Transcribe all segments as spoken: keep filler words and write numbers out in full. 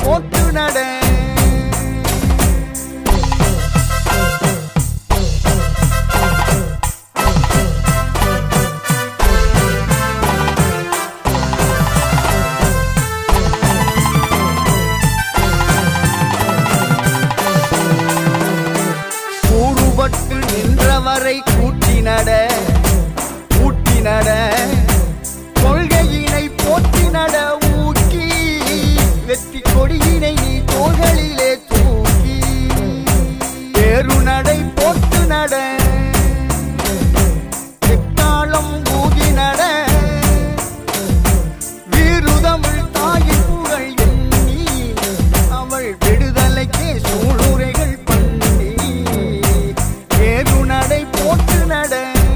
போட்டு நட கூறுபட்டு நின்றவரை கூட்டி நட கூட்டி நட கொள்கையினை போற்றி நட ஊக்கி வெற்றி கொடியினை நீ தோள்களிலே தூக்கி பேரு நடை போட்டு நட எக்காலம் ஊதி நட வீருதமிழ் தாயின் புகழ் எண்ணி அவள் விடுதலைக்கே சூளுரைகள் பண்ணி பேரு நடை போட்டு நட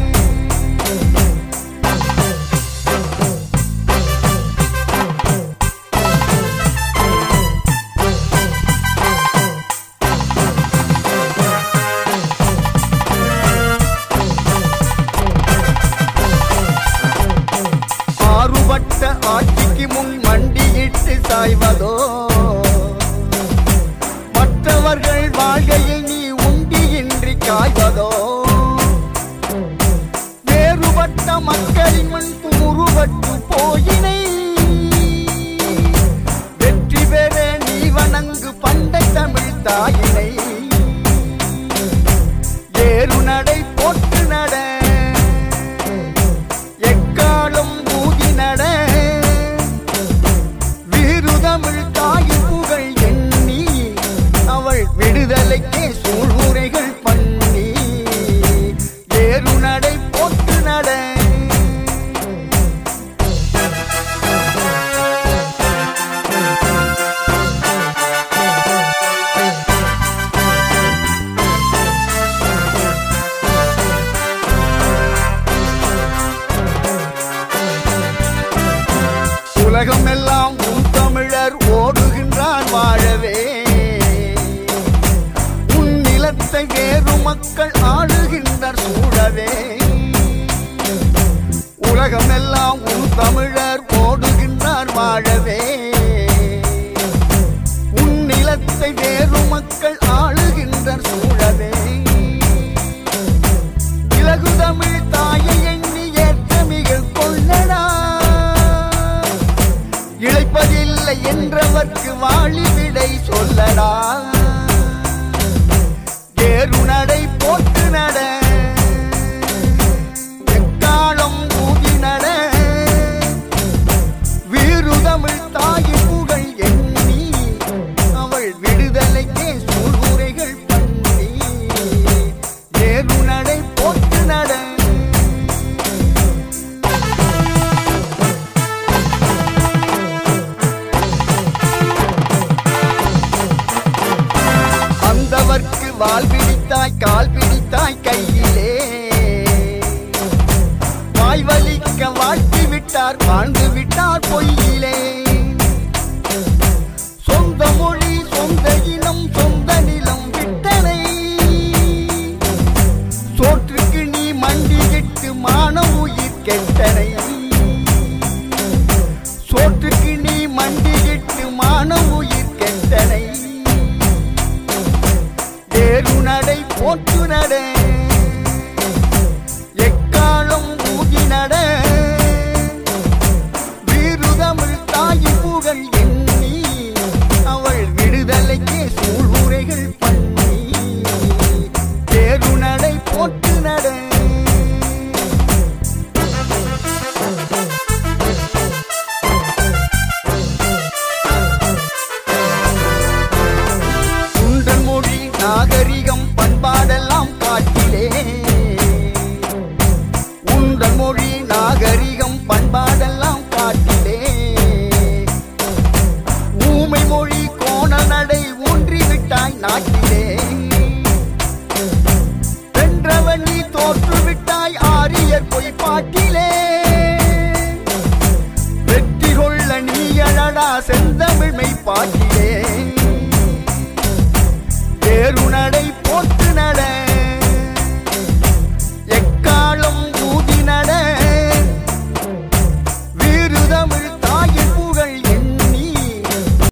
ஆட்சிக்கு முன் மண்டியிட்டு சாய்வதோ மற்றவர்கள் வாழ்கையை நீ உண்டியின்றி காய்வதோ வேறுபட்ட மக்களின் முன் கூறுபட்டு போயினை வெற்றி பெற நீ வணங்கு பண்டை தமிழ் தாயினை ஏறு நடை போட்டு நட எக்காலம் ஊதி நட வீருதமிழ் தாயின் புகழ் எண்ணி அவள் விடுதலைக்கே சூழ்வுரைகள் பண்ணி ஏறு நடை போட்டு நட உலகமெல்லாம் உன் தமிழர் ஓடுகின்றான் வாழவே உன் நிலத்தை வேறு மக்கள் ஆளுகின்றார் சூழவே உலகமெல்லாம் உன் தமிழர் ஓடுகின்றார் வாழவே உன் நிலத்தை வேறு மக்கள் ஆளுகின்றார் சூழவே இலகு தமிழ் தாயை எண்ணி ஏற்றமிகள் கொள்ளடா இழைப்பதில்லை என்றவர்க்கு வாழி விடை சொல்லடா ஏறு நடை போட்டு நட எக்காலம் ஊதி நட வீருதமிழ் தாயின் புகழ் எண்ணி அவள் விடுதலைக்கே சூழ்வுரைகள் பண்ணி ஏறு நடை போட்டு நட வால் பிடித்தாய் கால் பிடித்தாய் கையிலே வாய் வலிக்க வாழ்த்தி விட்டார் வாழ்ந்து விட்டார் பொய்யிலே சொந்த மொழி சொந்த இனம் சொந்த நிலம் விட்டனை சோற்றுக்கு நீ மண்டியிட்டு மான உயிர் கெட்டனை சோற்றுக்கு நீ மண்டியிட்டு மான உயிர் கெட்டனை ஏறு நடை போட்டு நட எக்காலம் ஊதி நட வீருதமிழ் தாயின் புகழ் எண்ணி அவள் விடுதலைக்கே சூழ்வுரைகள் பண்ணி ஏறு நடை போட்டு நட நாகரிகம் பண்பாடெல்லாம் காட்டிலே உங்கள் மொழி நாகரிகம் பண்பாடெல்லாம் காட்டிலே ஊமை மொழி கோண நடை ஊன்றிவிட்டாய் நாட்டிலே வென்றவன் நீ தோற்றுவிட்டாய் ஆரியர் பொய் பாட்டிலே வெற்றி கொள்ள நீ எழடா செந்தமிழ் மெய் பாட்டிலே ஏறு நடை